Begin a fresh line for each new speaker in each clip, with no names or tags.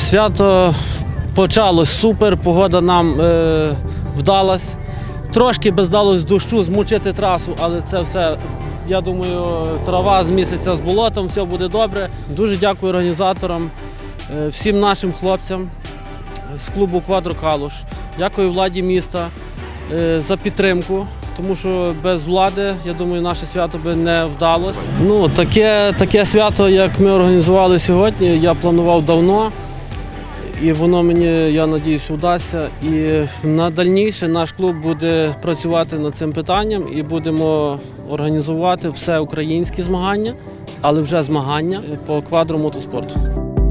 Свято почалось супер, погода нам вдалась. Трошки би здалось дощу змочити трасу, але це все, я думаю, трава з місяця з болотом, все буде добре. Дуже дякую організаторам, всім нашим хлопцям з клубу «Квадро Калуш». Дякую владі міста за підтримку, тому що без влади, я думаю, наше свято би не вдалося. Ну, таке свято, як ми організували сьогодні, я планував давно. І воно мені, я сподіваюся, вдасться. І на дальніше наш клуб буде працювати над цим питанням і будемо організувати всеукраїнські змагання, але вже змагання по квадромотоспорту.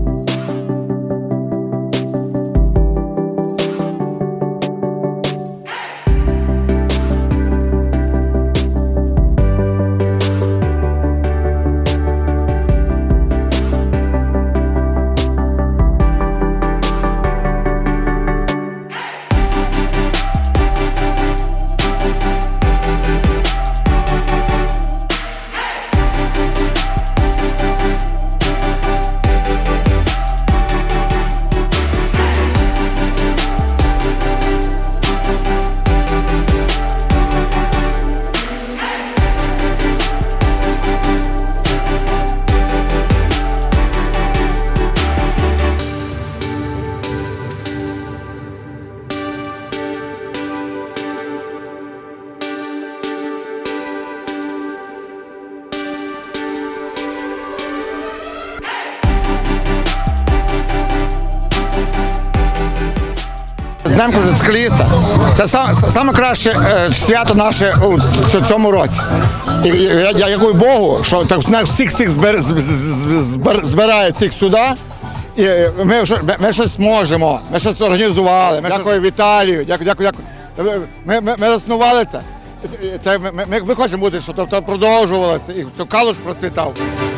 Днем мотоцикліста – це найкраще свято наше у цьому році. І я дякую Богу, що всіх цих збирає цих сюди, і ми щось можемо, ми щось організували. Дякую Віталію, дякую. Ми заснували це. Ми хочемо бути, щоб це продовжувалося, і Калуш процвітав.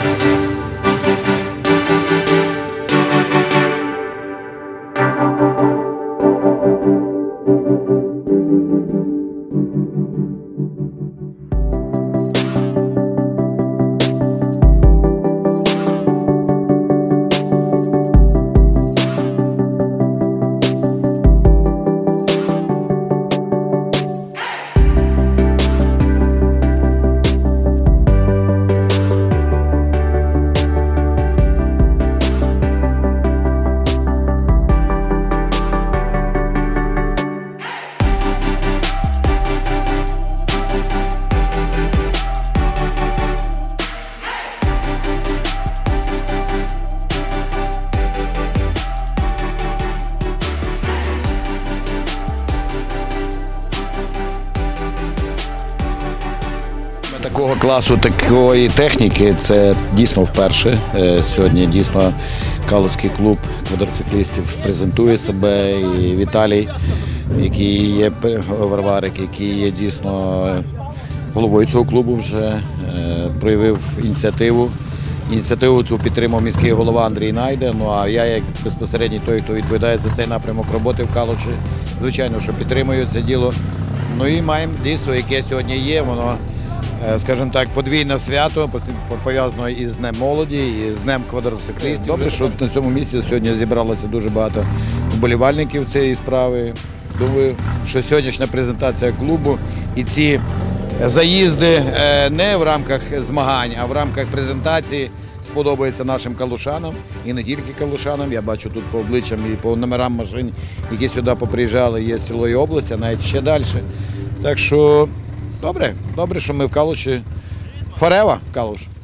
Такого класу, такої техніки – це дійсно вперше. Сьогодні дійсно Калуський клуб квадроциклістів презентує себе. І Віталій, який є Варварик, який є дійсно головою цього клубу, вже проявив ініціативу. Ініціативу цю підтримав міський голова Андрій Найде. Ну а я, як безпосередній той, хто відповідає за цей напрямок роботи в Калуші, звичайно, що підтримую це діло. Ну і маємо дійство, яке сьогодні є, воно, скажімо так, подвійне свято, пов'язано і з Днем молоді, і з Днем квадроциклістів. Добре, що на цьому місці сьогодні зібралося дуже багато вболівальників цієї справи. Думаю, що сьогоднішня презентація клубу і ці заїзди не в рамках змагань, а в рамках презентації сподобається нашим калушанам. І не тільки калушанам, я бачу тут по обличчям і по номерам машин, які сюди поприїжджали, є з цілої області, а навіть ще далі. Так що добре, що ми в Калуші. Форева Калуш.